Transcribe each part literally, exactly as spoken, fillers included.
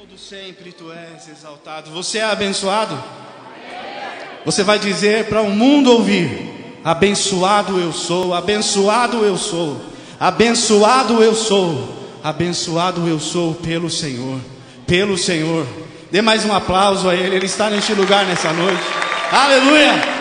Todo sempre tu és exaltado. Você é abençoado? Você vai dizer para o mundo ouvir: abençoado eu sou, abençoado eu sou, abençoado eu sou, abençoado eu sou pelo Senhor, pelo Senhor. Dê mais um aplauso a Ele, Ele está neste lugar nessa noite. Aleluia!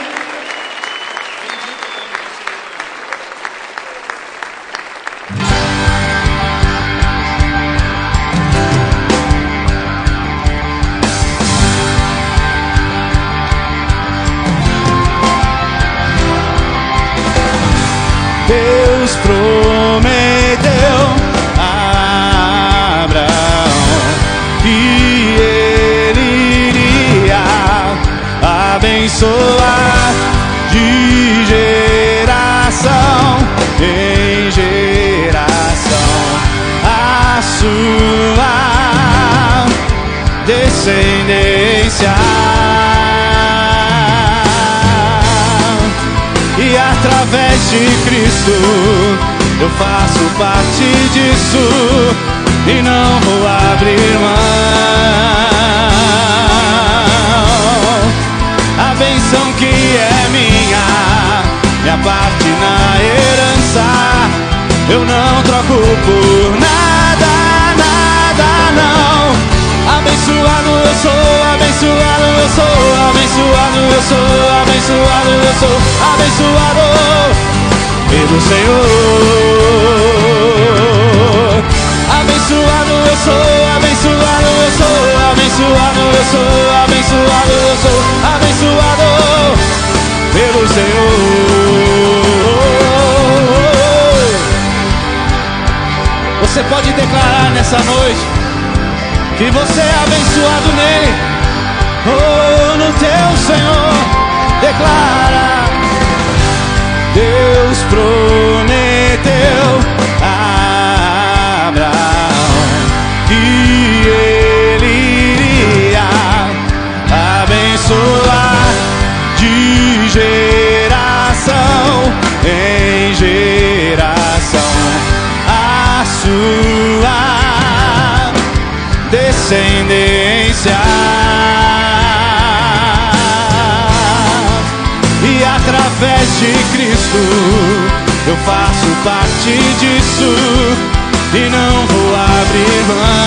Deus prometeu a Abraão que ele iria abençoar de geração em geração a sua descendência. E através de Cristo eu faço parte disso e não vou abrir mão. A bênção que é minha, minha parte na herança, eu não troco por nada, nada não. Abençoado eu sou, abençoado eu sou, abençoado eu sou, abençoado eu sou, abençoado pelo Senhor. Abençoado eu sou, abençoado eu sou, abençoado eu sou, abençoado eu sou, abençoado pelo Senhor. Você pode declarar nessa noite que você é abençoado nele, oh, no teu Senhor. Declara: Deus prometeu a Abraão que ele iria abençoar de geração em geração a sua descendência. E através de Cristo eu faço parte disso e não vou abrir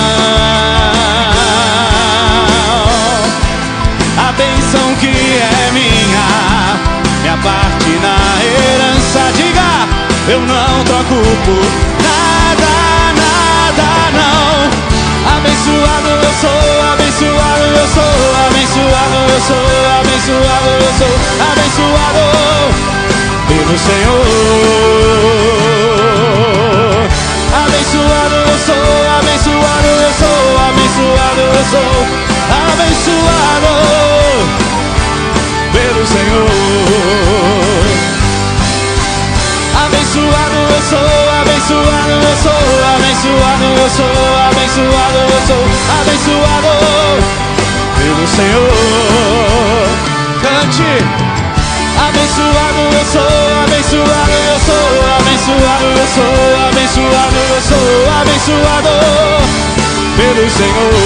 mão. A bênção que é minha, minha parte na herança, diga: eu não troco por nada, nada não. Abençoado eu sou, abençoado eu sou, abençoado eu sou, abençoado eu sou, abençoado pelo Senhor. Abençoado eu sou, abençoado eu sou, abençoado eu sou, abençoado pelo Senhor. Abençoado eu sou, abençoado eu sou, abençoado eu sou, abençoado eu sou, abençoado pelo Senhor. Cante: abençoado eu sou, abençoado eu sou, abençoado eu sou, abençoado eu sou, abençoado pelo Senhor.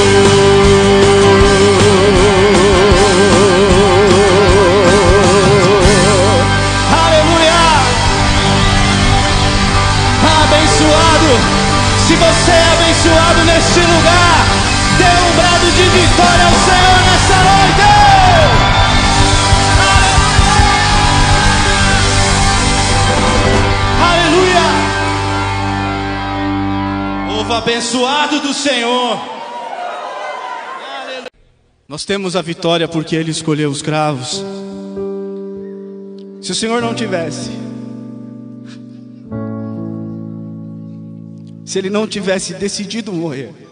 Se você é abençoado neste lugar, dê um brado de vitória ao Senhor nessa noite. Aleluia! Povo abençoado do Senhor. Aleluia. Nós temos a vitória porque Ele escolheu os cravos. Se o Senhor não tivesse, se Ele não tivesse decidido morrer,